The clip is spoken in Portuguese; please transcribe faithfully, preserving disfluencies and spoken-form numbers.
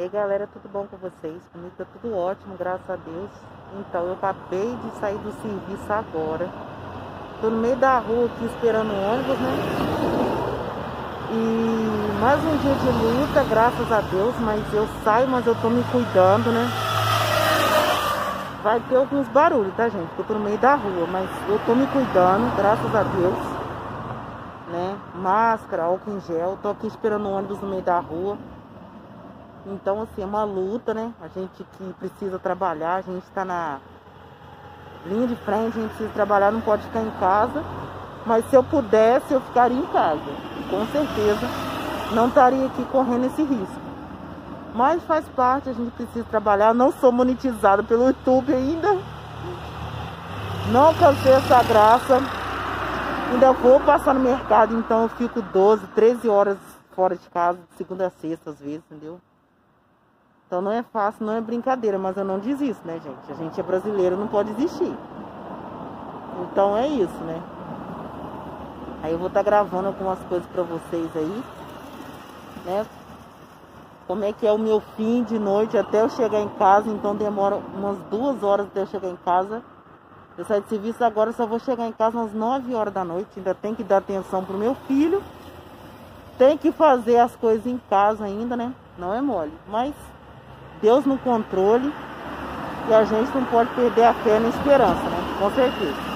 E aí, galera, tudo bom com vocês? Comigo tá tudo ótimo, graças a Deus. Então, eu acabei de sair do serviço agora. Tô no meio da rua aqui esperando o ônibus, né? E mais um dia de luta, graças a Deus. Mas eu saio, mas eu tô me cuidando, né? Vai ter alguns barulhos, tá, gente? Porque eu tô no meio da rua, mas eu tô me cuidando, graças a Deus, né? Máscara, álcool em gel. Tô aqui esperando o ônibus no meio da rua. Então, assim, é uma luta, né? A gente que precisa trabalhar, a gente tá na linha de frente, a gente precisa trabalhar, não pode ficar em casa. Mas se eu pudesse, eu ficaria em casa. Com certeza, não estaria aqui correndo esse risco. Mas faz parte, a gente precisa trabalhar. Não sou monetizado pelo YouTube ainda. Não alcancei essa graça. Ainda vou passar no mercado, então eu fico doze, treze horas fora de casa, de segunda a sexta às vezes, entendeu? Então não é fácil, não é brincadeira, mas eu não desisto, né, gente? A gente é brasileiro, não pode desistir. Então é isso, né? Aí eu vou estar gravando algumas coisas pra vocês aí, né? Como é que é o meu fim de noite até eu chegar em casa. Então demora umas duas horas até eu chegar em casa. Eu saio de serviço agora, só vou chegar em casa às nove horas da noite. Ainda tem que dar atenção pro meu filho. Tem que fazer as coisas em casa ainda, né? Não é mole, mas Deus no controle, e a gente não pode perder a fé na esperança, né? Com certeza.